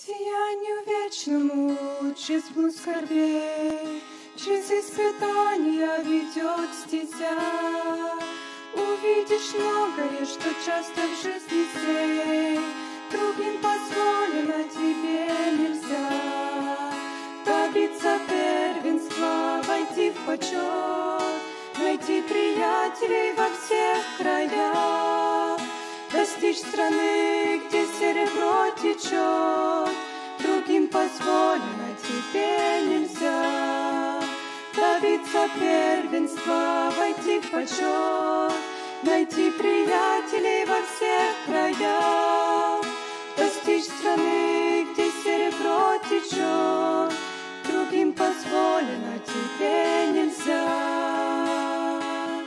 Сиянию вечному, через блуд скорбей, через испытания ведет стезя. Увидишь многое, что часто в жизни сей другим позволено, тебе нельзя. Добиться первенства, войти в почет, найти приятелей во всех краях, достичь страны, где серебро течет, другим позволено, тебе нельзя. Добиться первенства, войти в почет, найти приятелей во всех краях, достичь страны, где серебро течет, другим позволено, тебе нельзя.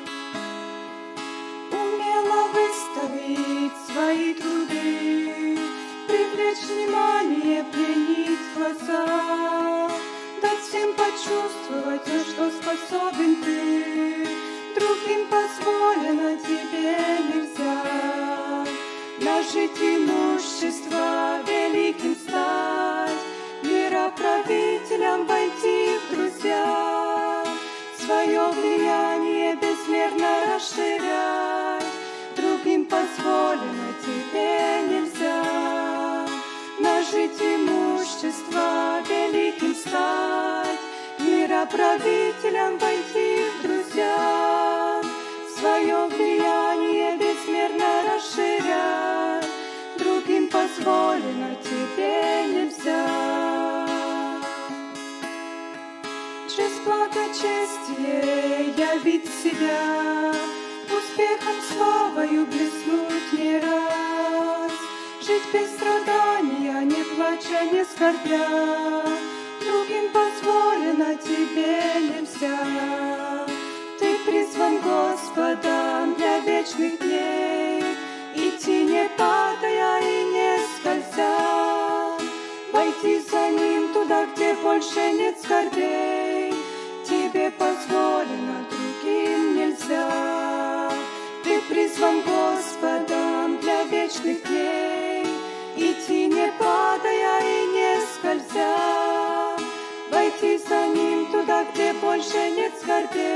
Умело выставить свои труды, привлечь внимание, пленить глаза, дать всем почувствовать, на что способен ты, другим позволено, тебе нельзя. Нажить имущество, великим стать, мироправителям войти в друзья, свое влияние безмерно расширять, другим позволено, тебе нельзя. Нажить имущество, великим стать, мироправителям войти в друзья, свое влияние безмерно расширять, другим позволено, тебе нельзя. Через благочестие явить себя, успехом славою блеснуть не раз, жить без страдания, не плача, не скорбя, другим позволено, тебе нельзя. Ты призван Господом для вечных дней, идти не падая и не скользя, войти за Ним туда, где больше нет скорбей, тебе позволено, другим нельзя. Ты призван Господом для вечных дней, идти не падая и не скользя, войти за Ним туда, где больше нет скорбей,